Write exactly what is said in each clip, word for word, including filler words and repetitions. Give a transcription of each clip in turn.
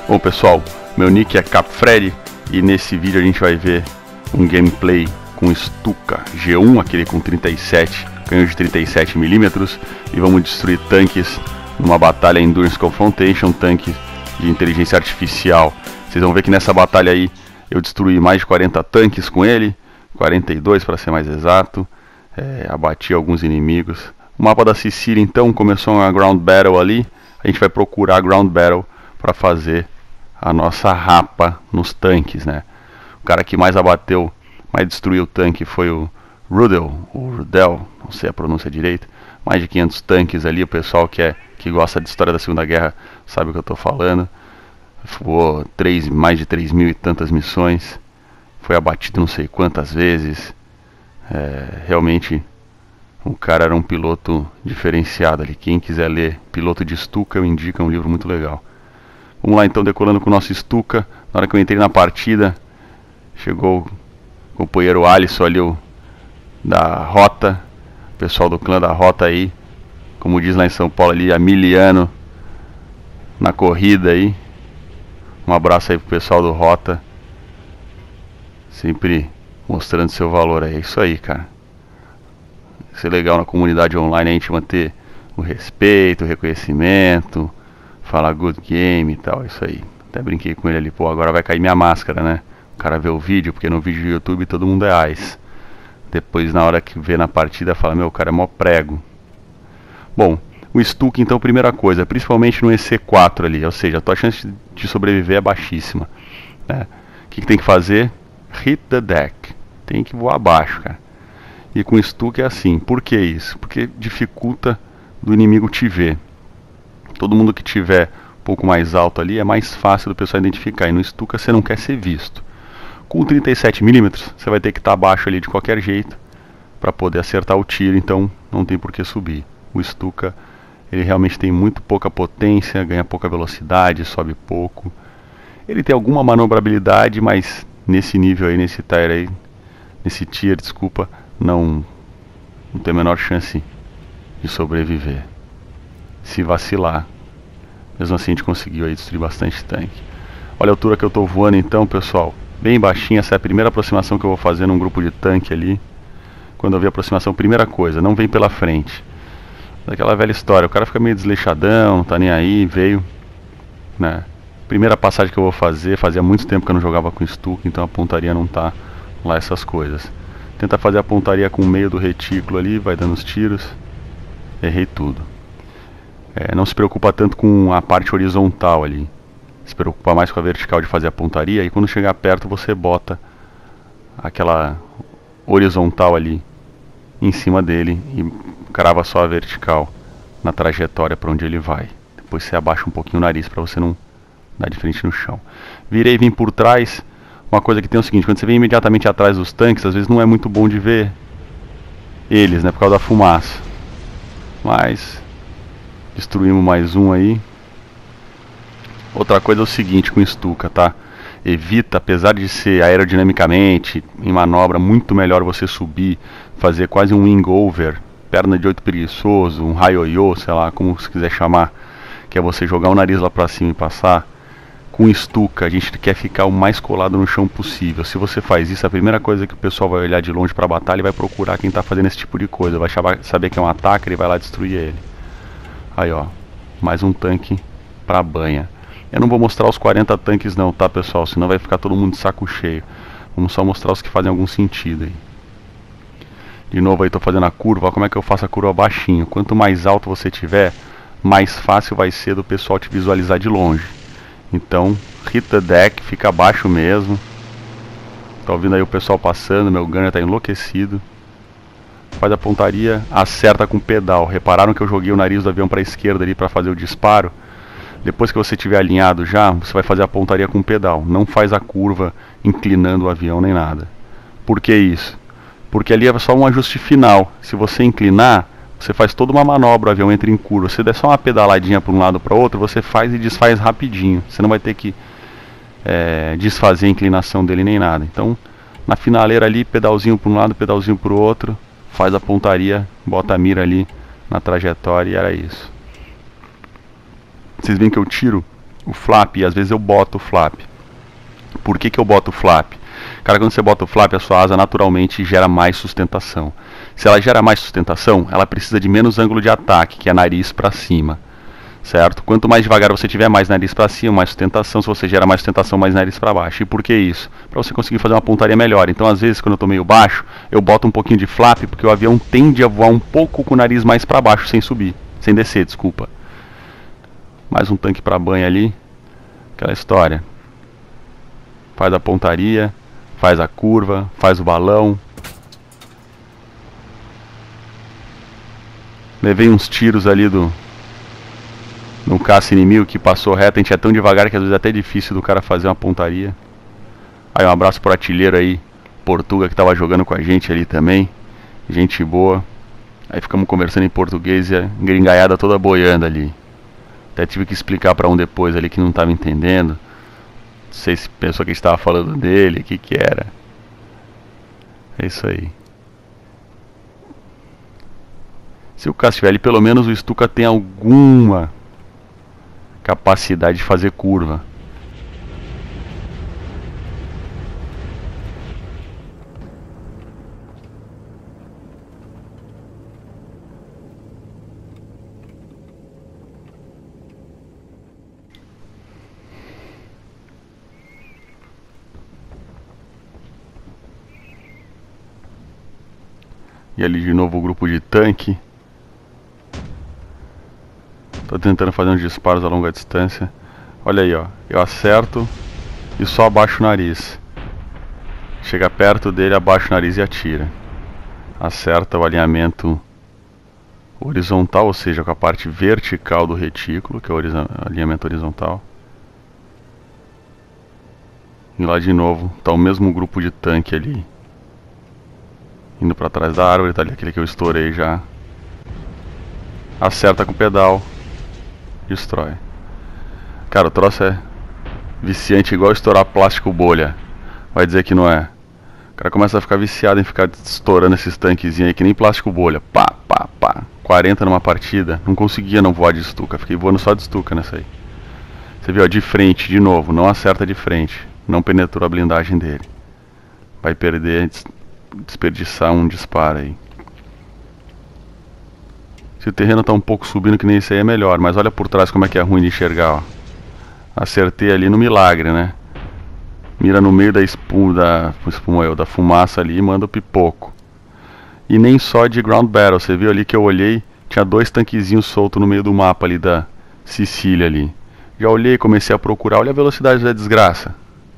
Bom pessoal, meu nick é Capfred e nesse vídeo a gente vai ver um gameplay com Stuka G um, aquele com trinta e sete, canhão de trinta e sete milímetros, e vamos destruir tanques numa batalha Endurance Confrontation, tanque de inteligência artificial. Vocês vão ver que nessa batalha aí eu destruí mais de quarenta tanques com ele, quarenta e dois para ser mais exato, é, abati alguns inimigos. O mapa da Sicília então começou uma Ground Battle ali, a gente vai procurar Ground Battle para fazer a nossa rapa nos tanques, né? O cara que mais abateu, mais destruiu o tanque foi o Rudel, ou Rudel, não sei a pronúncia direito. Mais de quinhentos tanques ali, o pessoal que, é, que gosta de história da Segunda Guerra sabe o que eu estou falando. Voou três, mais de três mil e tantas missões, foi abatido não sei quantas vezes. É, realmente o cara era um piloto diferenciado ali. Quem quiser ler Piloto de Stuka, eu indico, é um livro muito legal. Vamos lá então, decolando com o nosso Stuka. Na hora que eu entrei na partida, chegou o companheiro Alisson ali, o, da Rota, o pessoal do clã da Rota aí, como diz lá em São Paulo ali, Amiliano na corrida aí. Um abraço aí pro pessoal do Rota, sempre mostrando seu valor aí. É isso aí, cara. Isso é legal na comunidade online, a gente manter o respeito, o reconhecimento, falar good game e tal, isso aí. Até brinquei com ele ali, pô, agora vai cair minha máscara, né? O cara vê o vídeo, porque no vídeo do YouTube todo mundo é ice. Depois na hora que vê na partida fala, meu, o cara é mó prego. Bom, o Stuka então, primeira coisa, principalmente no E C quatro ali, ou seja, a tua chance de sobreviver é baixíssima, né? O que, que tem que fazer? Hit the deck. Tem que voar abaixo, cara. E com o Stuka é assim, por que isso? Porque dificulta do inimigo te ver. Todo mundo que tiver um pouco mais alto ali é mais fácil do pessoal identificar. E no Stuka você não quer ser visto. Com trinta e sete milímetros você vai ter que estar abaixo ali de qualquer jeito para poder acertar o tiro, então não tem por que subir. O Stuka, ele realmente tem muito pouca potência, ganha pouca velocidade, sobe pouco. Ele tem alguma manobrabilidade, mas nesse nível aí, nesse tier aí, nesse tier, desculpa, não, não tem a menor chance de sobreviver. Se vacilar, mesmo assim a gente conseguiu aí destruir bastante tanque. Olha a altura que eu estou voando então, pessoal, bem baixinho. Essa é a primeira aproximação que eu vou fazer num grupo de tanque ali. Quando eu vi a aproximação, primeira coisa, não vem pela frente. Daquela velha história, o cara fica meio desleixadão, não tá nem aí, veio, né? Primeira passagem que eu vou fazer, fazia muito tempo que eu não jogava com Stuka, então a pontaria não tá lá essas coisas. Tenta fazer a pontaria com o meio do retículo ali, vai dando os tiros. Errei tudo. É, não se preocupa tanto com a parte horizontal ali, se preocupa mais com a vertical de fazer a pontaria, e quando chegar perto você bota aquela horizontal ali em cima dele e crava só a vertical na trajetória para onde ele vai. Depois você abaixa um pouquinho o nariz para você não dar de frente no chão. Virei e vim por trás. Uma coisa que tem é o seguinte, quando você vem imediatamente atrás dos tanques, às vezes não é muito bom de ver eles, né, por causa da fumaça. Mas destruímos mais um aí. Outra coisa é o seguinte com o Stuka, tá? Evita, apesar de ser aerodinamicamente, em manobra, muito melhor você subir, fazer quase um wing over, perna de oito preguiçoso, um raio-yo, sei lá, como você quiser chamar, que é você jogar o nariz lá pra cima e passar. Com o Stuka, a gente quer ficar o mais colado no chão possível. Se você faz isso, a primeira coisa que o pessoal vai olhar de longe pra batalha e vai procurar quem tá fazendo esse tipo de coisa. Vai saber que é um ataque e vai lá destruir ele. Aí, ó, mais um tanque pra banha. Eu não vou mostrar os quarenta tanques não, tá, pessoal? Senão vai ficar todo mundo de saco cheio. Vamos só mostrar os que fazem algum sentido aí. De novo aí, tô fazendo a curva. Olha como é que eu faço a curva baixinho. Quanto mais alto você tiver, mais fácil vai ser do pessoal te visualizar de longe. Então, hit the deck, fica abaixo mesmo. Tá ouvindo aí o pessoal passando, meu gunner tá enlouquecido. Faz a pontaria, acerta com o pedal. Repararam que eu joguei o nariz do avião para a esquerda ali para fazer o disparo? Depois que você tiver alinhado já, você vai fazer a pontaria com o pedal. Não faz a curva inclinando o avião nem nada. Por que isso? Porque ali é só um ajuste final. Se você inclinar, você faz toda uma manobra, o avião entra em curva. Se der só uma pedaladinha para um lado para o outro, você faz e desfaz rapidinho. Você não vai ter que é, desfazer a inclinação dele nem nada. Então, na finaleira ali, pedalzinho para um lado, pedalzinho para o outro, faz a pontaria, bota a mira ali na trajetória e era isso. Vocês veem que eu tiro o flap, e às vezes eu boto o flap. Por que que eu boto o flap? Cara, quando você bota o flap, a sua asa naturalmente gera mais sustentação. Se ela gera mais sustentação, ela precisa de menos ângulo de ataque, que é nariz para cima. Certo? Quanto mais devagar você tiver, mais nariz para cima, mais sustentação. Se você gera mais sustentação, mais nariz para baixo. E por que isso? Para você conseguir fazer uma pontaria melhor. Então, às vezes, quando eu estou meio baixo, eu boto um pouquinho de flap, porque o avião tende a voar um pouco com o nariz mais para baixo, sem subir. Sem descer, desculpa. Mais um tanque para banho ali. Aquela história. Faz a pontaria, faz a curva, faz o balão. Levei uns tiros ali do no caça inimigo que passou reto. A gente é tão devagar que às vezes é até difícil do cara fazer uma pontaria. Aí um abraço pro artilheiro aí, Portuga, que tava jogando com a gente ali também. Gente boa. Aí ficamos conversando em português e a gringaiada toda boiando ali. Até tive que explicar pra um depois ali que não tava entendendo. Não sei se pensou que a gente tava falando dele, o que que era. É isso aí. Se o caça estiver ali, pelo menos o Stuka tem alguma capacidade de fazer curva. E ali de novo o grupo de tanque. Tô tentando fazer uns disparos a longa distância. Olha aí, ó. Eu acerto e só abaixo o nariz. Chega perto dele, abaixa o nariz e atira. Acerta o alinhamento horizontal, ou seja, com a parte vertical do retículo, que é o alinhamento horizontal. E lá de novo, tá o mesmo grupo de tanque ali. Indo pra trás da árvore, tá ali aquele que eu estourei já. Acerta com o pedal. Destrói. Cara, o troço é viciante igual estourar plástico bolha. Vai dizer que não é. O cara começa a ficar viciado em ficar estourando esses tanquezinhos aí que nem plástico bolha. Pá, pá, pá. quarenta numa partida. Não conseguia não voar de Stuka. Fiquei voando só de Stuka nessa aí. Você viu, ó, de frente, de novo. Não acerta de frente. Não penetrou a blindagem dele. Vai perder, desperdiçar um disparo aí. Se o terreno tá um pouco subindo que nem esse aí é melhor. Mas olha por trás como é que é ruim de enxergar, ó. Acertei ali no milagre, né? Mira no meio da espuma, da, espuma eu, da fumaça ali e manda o pipoco. E nem só de ground battle. Você viu ali que eu olhei, tinha dois tanquezinhos soltos no meio do mapa ali da Sicília ali. Já olhei, comecei a procurar. Olha a velocidade da desgraça.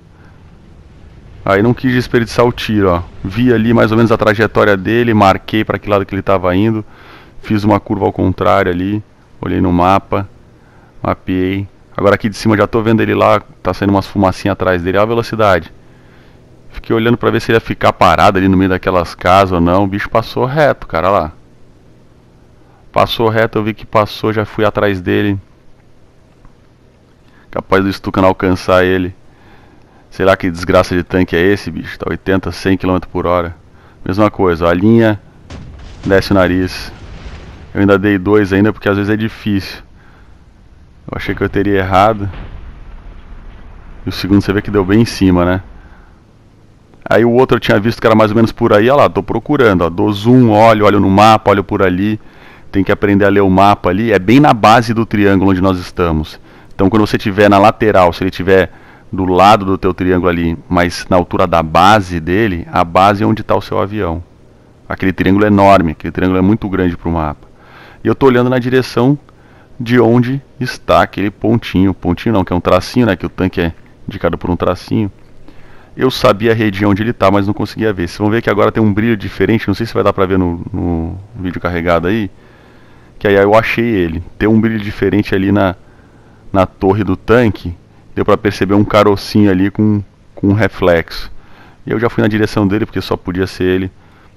Aí não quis desperdiçar o tiro, ó. Vi ali mais ou menos a trajetória dele, marquei para que lado que ele estava indo. Fiz uma curva ao contrário ali, olhei no mapa, mapeei. Agora aqui de cima já tô vendo ele lá, tá saindo umas fumacinhas atrás dele, olha a velocidade. Fiquei olhando pra ver se ele ia ficar parado ali no meio daquelas casas ou não. O bicho passou reto, cara, olha lá. Passou reto, eu vi que passou, já fui atrás dele. Capaz do Stuka não alcançar ele. Sei lá que desgraça de tanque é esse, bicho. Tá oitenta, cem quilômetros por hora. Mesma coisa, ó, a linha, desce o nariz. Eu ainda dei dois ainda porque às vezes é difícil. Eu achei que eu teria errado. E o segundo você vê que deu bem em cima, né? Aí o outro eu tinha visto que era mais ou menos por aí. Olha lá, tô procurando, ó. Dou zoom, olho, olho no mapa, olho por ali. Tem que aprender a ler o mapa ali. É bem na base do triângulo onde nós estamos. Então quando você estiver na lateral, se ele estiver do lado do teu triângulo ali, mas na altura da base dele, a base é onde está o seu avião. Aquele triângulo é enorme, aquele triângulo é muito grande para o mapa. E eu estou olhando na direção de onde está aquele pontinho. Pontinho não, que é um tracinho, né? Que o tanque é indicado por um tracinho. Eu sabia a região onde ele está, mas não conseguia ver. Vocês vão ver que agora tem um brilho diferente, não sei se vai dar para ver no, no vídeo carregado aí. Que aí eu achei ele. Tem um brilho diferente ali na, na torre do tanque. Deu para perceber um carocinho ali com, com um reflexo. E eu já fui na direção dele, porque só podia ser ele.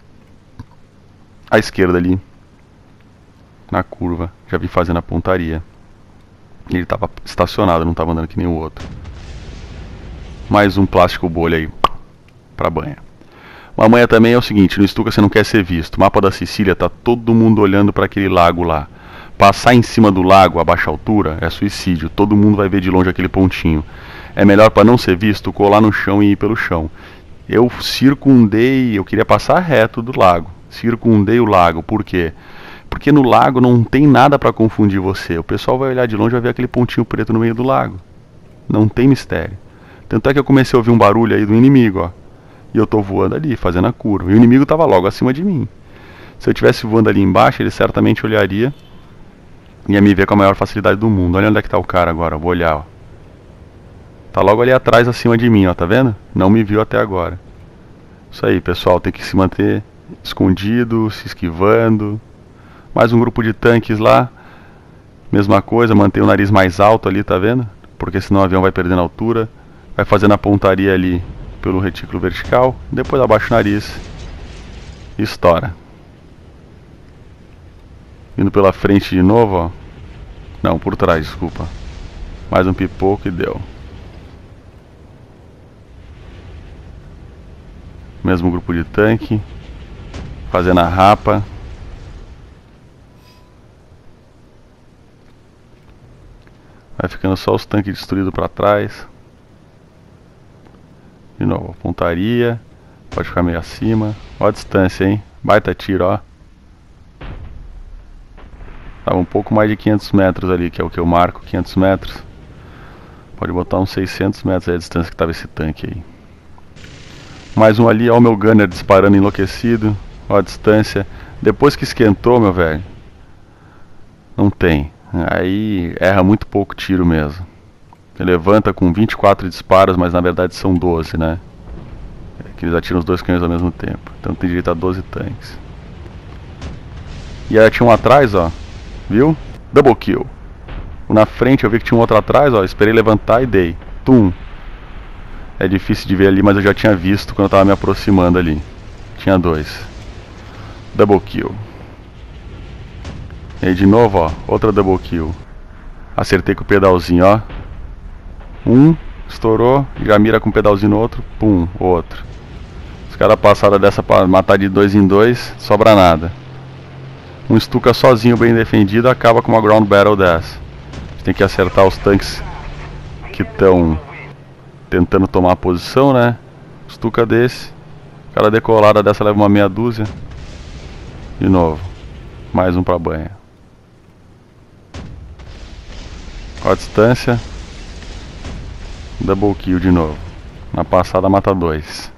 À esquerda ali, na curva, já vi fazendo a pontaria. Ele estava estacionado, não estava andando que nem o outro. Mais um plástico bolha aí pra banha. Uma manha também é o seguinte, no Stuka você não quer ser visto. O mapa da Sicília tá todo mundo olhando para aquele lago lá. passar em cima do lago a baixa altura é suicídio. Todo mundo vai ver de longe aquele pontinho. É melhor, para não ser visto, colar no chão e ir pelo chão. Eu circundei, eu queria passar reto do lago. Circundei o lago, por quê? Porque no lago não tem nada para confundir você. O pessoal vai olhar de longe e vai ver aquele pontinho preto no meio do lago. Não tem mistério. Tanto é que eu comecei a ouvir um barulho aí do inimigo, ó. E eu tô voando ali, fazendo a curva. E o inimigo tava logo acima de mim. Se eu estivesse voando ali embaixo, ele certamente olharia e ia me ver com a maior facilidade do mundo. Olha onde é que tá o cara agora, vou olhar, ó. Tá logo ali atrás, acima de mim, ó, tá vendo? Não me viu até agora. Isso aí, pessoal, tem que se manter escondido, se esquivando. Mais um grupo de tanques lá. Mesma coisa, manter o nariz mais alto ali, tá vendo? Porque senão o avião vai perdendo altura. Vai fazendo a pontaria ali pelo retículo vertical. Depois abaixa o nariz e estoura. Indo pela frente de novo, ó. Não, por trás, desculpa. Mais um pipoco e deu. Mesmo grupo de tanque. Fazendo a rapa. Vai ficando só os tanques destruídos para trás. De novo, pontaria. Pode ficar meio acima. Ó a distância, hein? Baita tiro, ó. Tava um pouco mais de quinhentos metros ali, que é o que eu marco, quinhentos metros. Pode botar uns seiscentos metros aí a distância que tava esse tanque aí. Mais um ali, ó o meu gunner disparando enlouquecido. Ó a distância. Depois que esquentou, meu velho, não tem. Aí erra muito pouco tiro mesmo. Ele levanta com vinte e quatro disparos, mas na verdade são doze, né? É que eles atiram os dois canhões ao mesmo tempo. Então tem direito a doze tanques. E aí tinha um atrás, ó. Viu? Double kill. Na frente eu vi que tinha um outro atrás, ó. Esperei levantar e dei. Tum. É difícil de ver ali, mas eu já tinha visto quando eu tava me aproximando ali. Tinha dois. Double kill. E aí de novo, ó. Outra double kill. Acertei com o pedalzinho, ó. Um. Estourou. Já mira com o pedalzinho no outro. Pum. Outro. Os caras passaram dessa pra matar de dois em dois. Sobra nada. Um Stuka sozinho bem defendido acaba com uma ground battle dessa. A gente tem que acertar os tanques que estão tentando tomar a posição, né? Stuka desse. Cada decolada dessa leva uma meia dúzia. De novo. Mais um pra banha. Qual a distância? Double kill de novo. Na passada mata dois.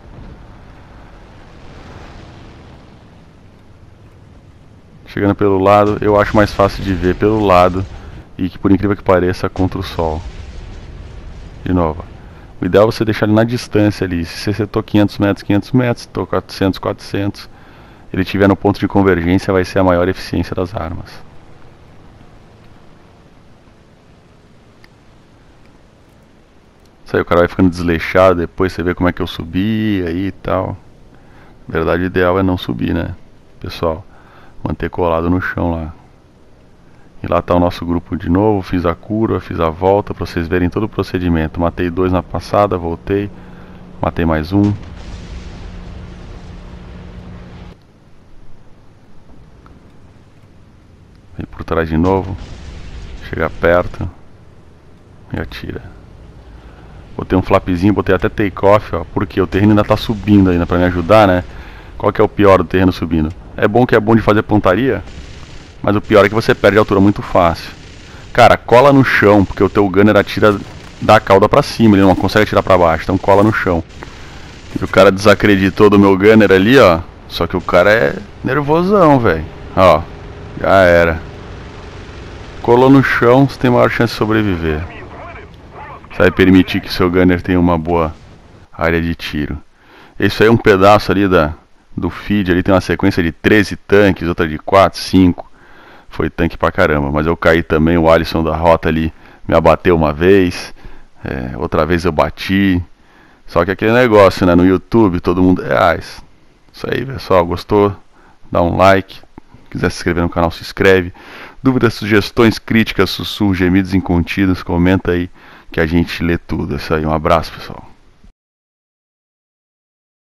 Chegando pelo lado, eu acho mais fácil de ver pelo lado. E que por incrível que pareça, contra o sol. De novo. O ideal é você deixar ele na distância ali. Se você acertou quinhentos metros, quinhentos metros. Estou quatrocentos, quatrocentos. Ele estiver no ponto de convergência, vai ser a maior eficiência das armas. Isso aí, o cara vai ficando desleixado. Depois você vê como é que eu subi aí e tal. Na verdade, o ideal é não subir, né, pessoal? Manter colado no chão lá. E lá tá o nosso grupo de novo. Fiz a curva, fiz a volta pra vocês verem todo o procedimento. Matei dois na passada, voltei. Matei mais um. Vem por trás de novo. Chega perto. E atira. Botei um flapzinho, botei até take off, ó. Porque o terreno ainda tá subindo ainda pra me ajudar, né? Qual que é o pior do terreno subindo? É bom que é bom de fazer pontaria, mas o pior é que você perde a altura muito fácil. Cara, cola no chão, porque o teu gunner atira da cauda pra cima, ele não consegue atirar pra baixo, então cola no chão. E o cara desacreditou do meu gunner ali, ó. Só que o cara é nervosão, velho. Ó, já era. Colou no chão, você tem maior chance de sobreviver. Você vai permitir que seu gunner tenha uma boa área de tiro. Isso aí é um pedaço ali da... do feed, ali tem uma sequência de treze tanques, outra de quatro, cinco. Foi tanque pra caramba, mas eu caí também. O Alisson da rota ali me abateu uma vez, é, outra vez eu bati. Só que aquele negócio, né, no YouTube todo mundo é reais. Isso aí, pessoal, gostou? Dá um like. Quiser se inscrever no canal, se inscreve. Dúvidas, sugestões, críticas, sussurros, gemidos incontidos, comenta aí que a gente lê tudo. Isso aí, um abraço, pessoal.